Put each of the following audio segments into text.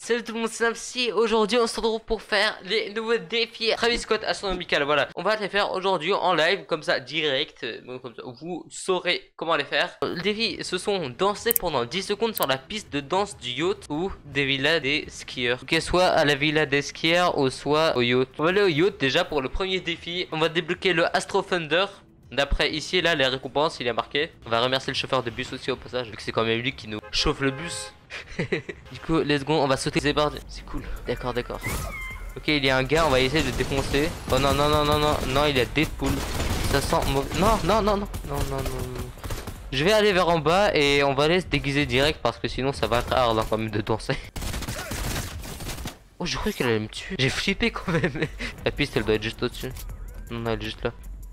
Salut tout le monde, c'est Napsy. Aujourd'hui on se retrouve pour faire les nouveaux défis Travis Scott astronomical. Voilà, on va les faire aujourd'hui en live, comme ça, direct. Donc, comme ça, vous saurez comment les faire. Le défi, ce sont danser pendant 10 secondes sur la piste de danse du yacht ou des villas des skieurs. Ok, soit à la villa des skieurs ou soit au yacht. On va aller au yacht déjà pour le premier défi. On va débloquer le Astro Thunder. D'après ici, là, les récompenses, il est marqué. On va remercier le chauffeur de bus aussi au passage, vu que c'est quand même lui qui nous chauffe le bus. Du coup, let's go, on va sauter les barres. C'est cool. D'accord, d'accord. Ok, il y a un gars, on va essayer de défoncer. Oh non, non, non, non, non, non, il y a Deadpool. Ça sent mauvais. Non, non, non, non, non, non, non. Je vais aller vers en bas et on va aller se déguiser direct parce que sinon ça va être hard hein, quand même de danser. Oh, je croyais qu'elle allait me tuer. J'ai flippé quand même. La piste, elle doit être juste au-dessus. Non, elle est juste là.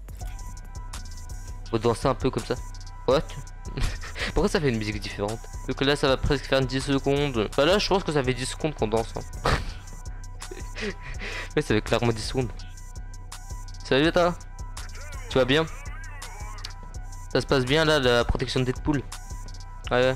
Faut danser un peu comme ça. What? Pourquoi ça fait une musique différente? Donc là ça va presque faire 10 secondes. Bah là je pense que ça fait 10 secondes qu'on danse hein. Ouais ça fait clairement 10 secondes. Salut toi. Tu vas bien? Ça se passe bien là la protection de Deadpool? Ouais.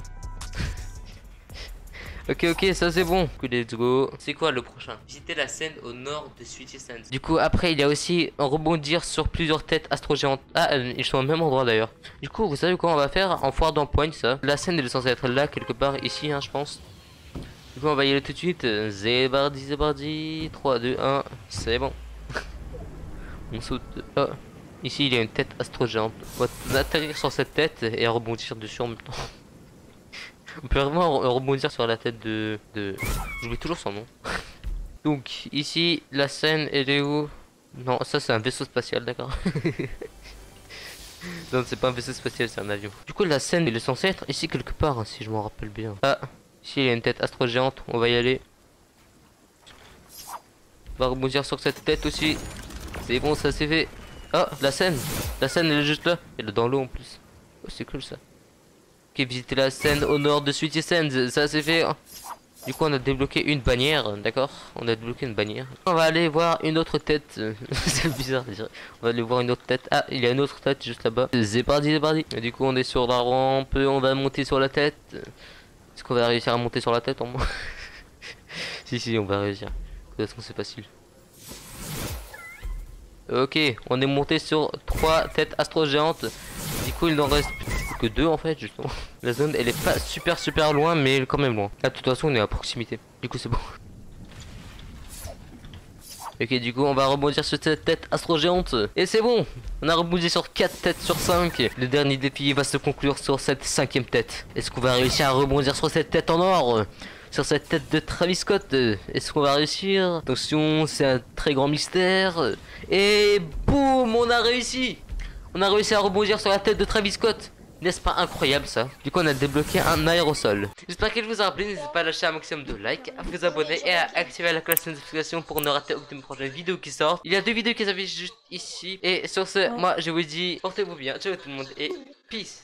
Ok, ça c'est bon. Let's go. C'est quoi le prochain? Visiter la scène au nord de Sweetie Sands. Du coup, après, il y a aussi rebondir sur plusieurs têtes astro-géantes. Ah, ils sont au même endroit d'ailleurs. Du coup, vous savez quoi on va faire? En foire d'empoigne, ça. La scène elle est censée être là, quelque part, ici, hein, je pense. Du coup, on va y aller tout de suite. Zébardi. 3, 2, 1. C'est bon. On saute. Oh. Ici, il y a une tête astro-géante. On va atterrir sur cette tête et rebondir dessus en même temps. On peut vraiment rebondir sur la tête de... J'oublie toujours son nom. Donc ici la scène elle est où? Non ça c'est un vaisseau spatial, d'accord. Non c'est pas un vaisseau spatial, c'est un avion. Du coup la scène elle est censée être ici quelque part hein, si je m'en rappelle bien. Ah ici il y a une tête astro-géante, on va y aller. On va rebondir sur cette tête aussi. C'est bon ça c'est fait. Ah la scène elle est juste là. Elle est dans l'eau en plus. Oh c'est cool ça. Ok, visiter la scène au nord de Sweetie Sands, ça c'est fait. Du coup on a débloqué une bannière, d'accord. On a débloqué une bannière. On va aller voir une autre tête. C'est bizarre déjà. On va aller voir une autre tête. Ah il y a une autre tête juste là-bas. C'est parti. Et du coup on est sur la rampe, on va monter sur la tête. Est-ce qu'on va réussir à monter sur la tête en moins? Si on va réussir. De toute façon c'est facile. Ok, on est monté sur 3 têtes astro-géantes. Du coup il n'en reste que 2 en fait justement. La zone elle est pas super loin mais elle est quand même loin. Ah, de toute façon on est à proximité. Du coup c'est bon. Ok du coup on va rebondir sur cette tête astro-géante. Et c'est bon. On a rebondi sur 4 têtes sur 5. Le dernier défi va se conclure sur cette 5ème tête. Est-ce qu'on va réussir à rebondir sur cette tête en or? Sur cette tête de Travis Scott? Est-ce qu'on va réussir? Attention c'est un très grand mystère. Et boum on a réussi. On a réussi à rebondir sur la tête de Travis Scott. N'est-ce pas incroyable ça? Du coup on a débloqué un aérosol. J'espère qu'il vous a plu. N'hésitez pas à lâcher un maximum de likes, à vous abonner et à activer la cloche de notification pour ne rater aucune prochaine vidéo qui sort. Il y a 2 vidéos qui s'affichent juste ici. Et sur ce, moi je vous dis portez-vous bien. Ciao tout le monde et peace.